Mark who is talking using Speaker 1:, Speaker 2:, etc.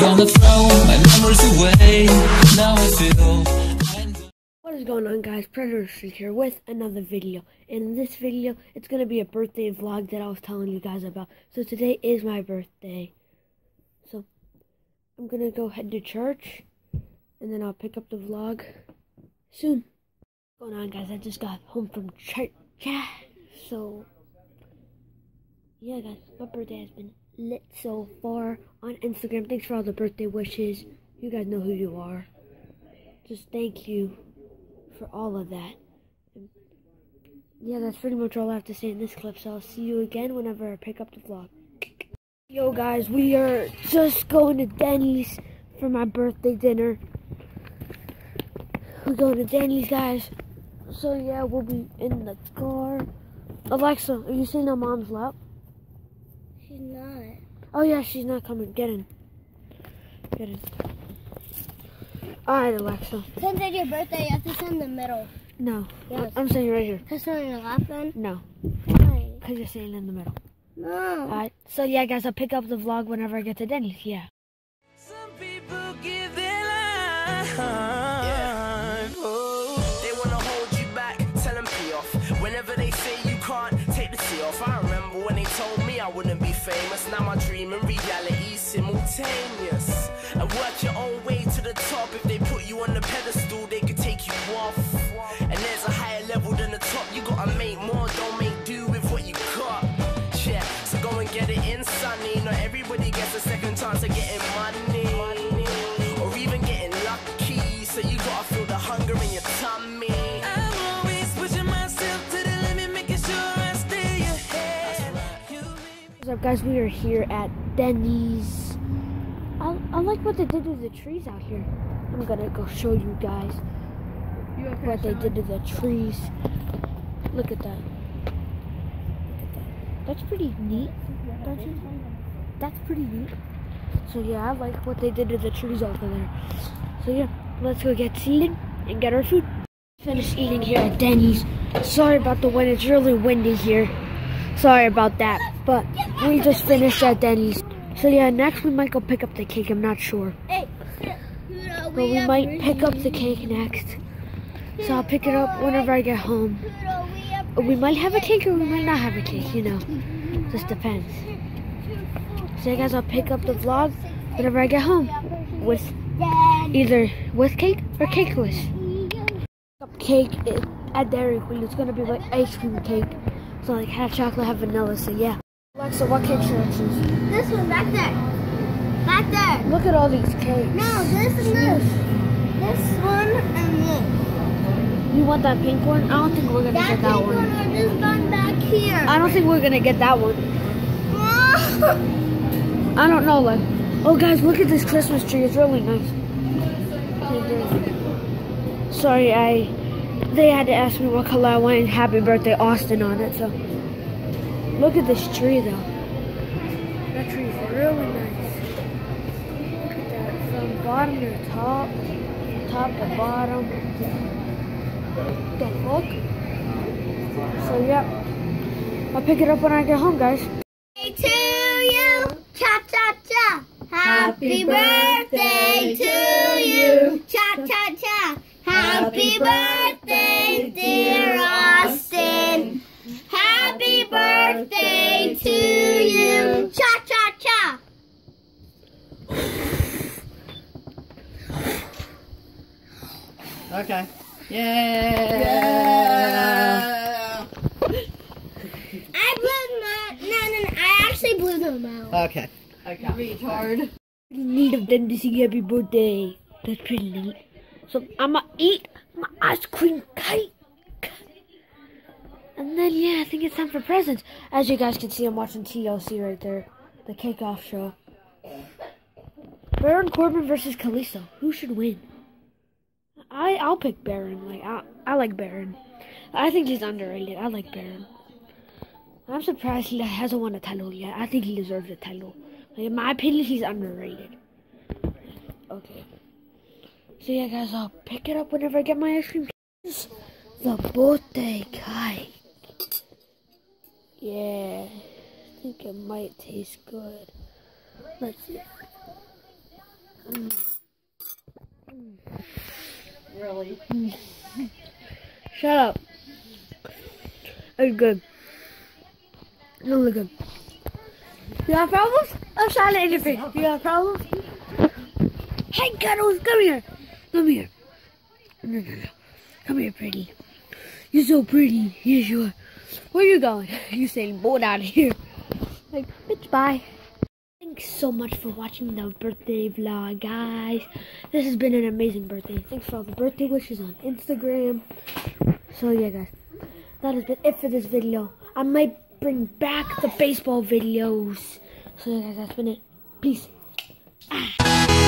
Speaker 1: gonna throw my memories away. Now I feel
Speaker 2: What is going on, guys? Predator Street here with another video. And in this video, it's going to be a birthday vlog that I was telling you guys about. So today is my birthday. So I'm going to go head to church. And then I'll pick up the vlog soon. What's going on, guys? I just got home from church. Yeah. So, yeah, guys. My birthday has been lit so far on Instagram. Thanks for all the birthday wishes. You guys know who you are. Just thank you for all of that. And yeah, that's pretty much all I have to say in this clip, so I'll see you again whenever I pick up the vlog. Yo guys, we are just going to Denny's for my birthday dinner. We're going to Denny's, guys. So yeah, we'll be in the car. Alexa, are you sitting on Mom's lap?
Speaker 3: She's not.
Speaker 2: Oh yeah, she's not coming. Get in. Get in. Alright, Alexa.
Speaker 3: Since it's your birthday, you have to sit in the middle.
Speaker 2: No.
Speaker 3: Yes.
Speaker 2: I'm sitting right here.
Speaker 3: Can I sit on your lap then?
Speaker 2: No.
Speaker 3: Why?
Speaker 2: Because you're sitting in the middle.
Speaker 3: No.
Speaker 2: Alright. So yeah, guys, I'll pick up the vlog whenever I get to Denny's. Yeah.
Speaker 4: Some people give their life. Yeah. Oh. They wanna hold you back, tell them pee off. Whenever they say you can't take the tea off. I remember when they told me I wouldn't be famous. Now my dream and reality simultaneous. And work your own way to the top. If they put you on the pedestal, they could take you off. And there's a higher level than the top. You gotta make more, don't make do with what you got. Yeah, so go and get it in, sonny. Not everybody gets a second chance of getting money or even getting lucky. So you gotta feel the hunger in your tummy. I'm always pushing myself to the limit, making sure I stay ahead.
Speaker 2: What's up, guys? We are here at Denny's. I like what they did to the trees out here. I'm gonna go show you guys what they did to the trees. Look at that. That's pretty neat, don't you? That's pretty neat. So yeah, I like what they did to the trees over there. So yeah, let's go get seated and get our food. Finished eating here at Denny's. Sorry about the wind, it's really windy here. Sorry about that, but we just finished at Denny's. So yeah, next we might go pick up the cake, I'm not sure.
Speaker 3: Hey,
Speaker 2: But we might pick up the cake next. So I'll pick it up whenever I get home. We might have a cake or we might not have a cake, you know. Just depends. So yeah, guys, I'll pick up the vlog whenever I get home. With either with cake or cakeless. Cake at Dairy Queen. It's gonna be like ice cream cake. So like half chocolate, half vanilla, so yeah. Alexa, what cake should I choose?
Speaker 3: this one back there. Back there.
Speaker 2: Look at all these cakes.
Speaker 3: No, this and this. This one and this.
Speaker 2: You want that pink one? I don't think we're gonna get that
Speaker 3: pink
Speaker 2: one.
Speaker 3: or this one back here.
Speaker 2: I don't think we're gonna get that one. I don't know, like. Oh guys, look at this Christmas tree. It's really nice. Sorry, they had to ask me what color I wanted Happy Birthday Austin on it, so. Look at this tree though. That tree is really nice. Look at that. From bottom to top. Top to bottom. The look. So yep. I'll pick it up when I get home, guys.
Speaker 3: Birthday to you, cha cha cha. Happy birthday to you, cha cha cha. Happy birthday, dear Austin. Happy birthday to you, cha cha cha.
Speaker 5: Okay. Yeah.
Speaker 3: I blew them out. No, I actually blew them out.
Speaker 5: Okay. Okay. Retard.
Speaker 2: Pretty neat of them to sing happy birthday. That's pretty neat. So I'ma eat my ice cream cake. And then yeah, I think it's time for presents. As you guys can see, I'm watching TLC right there. The Cake Off show. Baron Corbin versus Kalisto. Who should win? I'll pick Baron. Like I like Baron. I think he's underrated. I like Baron. I'm surprised he hasn't won a title yet. I think he deserves a title. Like, in my opinion, he's underrated. Okay. So yeah, guys, I'll pick it up whenever I get my ice cream. The birthday cake. Yeah, I think it might taste good. Let's see.
Speaker 5: Really?
Speaker 2: Shut up. It's good. Really good. You have problems? I'm trying to interfere. You have problems? Hey, Cuddles, come here. Come here. No. Come here, pretty. You're so pretty. Yes, you are. Where you going? You saying, bored out of here. Like, bitch, bye. Thanks so much for watching the birthday vlog, guys. This has been an amazing birthday. Thanks for all the birthday wishes on Instagram. So, yeah, guys. That has been it for this video. I might bring back the baseball videos. So, yeah, guys, that's been it. Peace. Ah.